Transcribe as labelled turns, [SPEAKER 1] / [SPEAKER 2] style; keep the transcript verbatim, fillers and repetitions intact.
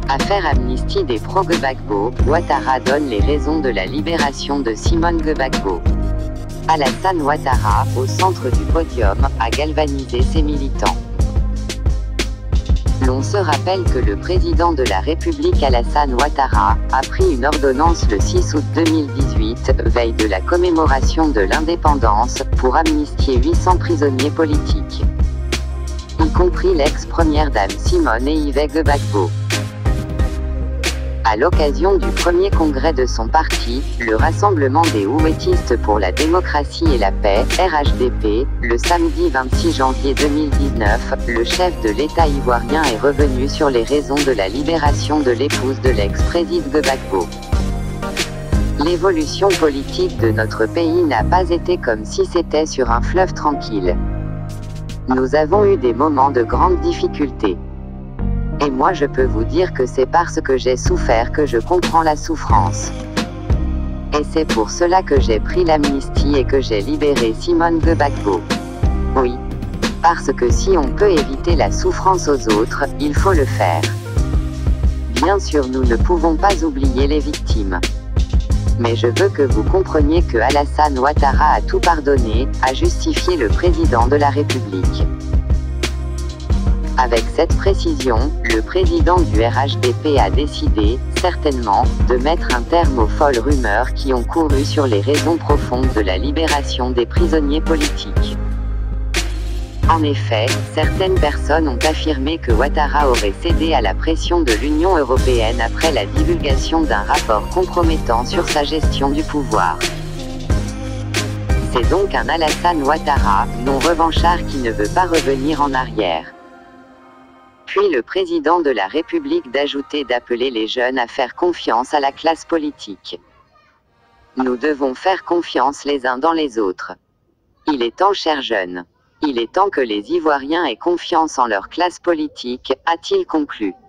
[SPEAKER 1] Affaire amnistie des pro-Gbagbo, Ouattara donne les raisons de la libération de Simone Gbagbo. Alassane Ouattara, au centre du podium, a galvanisé ses militants. L'on se rappelle que le président de la République Alassane Ouattara a pris une ordonnance le six août deux mille dix-huit, veille de la commémoration de l'indépendance, pour amnistier huit cents prisonniers politiques, y compris l'ex-première dame Simone et Yves Gbagbo. À l'occasion du premier congrès de son parti, le Rassemblement des Houettistes pour la démocratie et la paix, R H D P, le samedi vingt-six janvier deux mille dix-neuf, le chef de l'État ivoirien est revenu sur les raisons de la libération de l'épouse de l'ex-président Gbagbo. L'évolution politique de notre pays n'a pas été comme si c'était sur un fleuve tranquille. Nous avons eu des moments de grande difficulté. Et moi je peux vous dire que c'est parce que j'ai souffert que je comprends la souffrance. Et c'est pour cela que j'ai pris l'amnistie et que j'ai libéré Simone Gbagbo. Oui. Parce que si on peut éviter la souffrance aux autres, il faut le faire. Bien sûr nous ne pouvons pas oublier les victimes. Mais je veux que vous compreniez que Alassane Ouattara a tout pardonné, a justifié le président de la République. Avec cette précision, le président du R H D P a décidé, certainement, de mettre un terme aux folles rumeurs qui ont couru sur les raisons profondes de la libération des prisonniers politiques. En effet, certaines personnes ont affirmé que Ouattara aurait cédé à la pression de l'Union européenne après la divulgation d'un rapport compromettant sur sa gestion du pouvoir. C'est donc un Alassane Ouattara, non revanchard qui ne veut pas revenir en arrière. Puis le président de la République d'ajouter d'appeler les jeunes à faire confiance à la classe politique. Nous devons faire confiance les uns dans les autres. Il est temps, chers jeunes. Il est temps que les Ivoiriens aient confiance en leur classe politique, a-t-il conclu.